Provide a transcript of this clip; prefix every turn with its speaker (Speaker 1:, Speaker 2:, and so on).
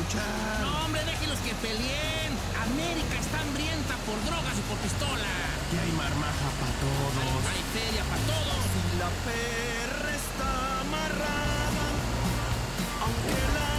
Speaker 1: luchar.
Speaker 2: No, hombre, déjenlos que peleen. América está hambrienta por drogas y por pistola.
Speaker 1: Y hay marmaja para todos.
Speaker 2: Hay feria para todos.
Speaker 1: Si la perra está amarrada, aunque la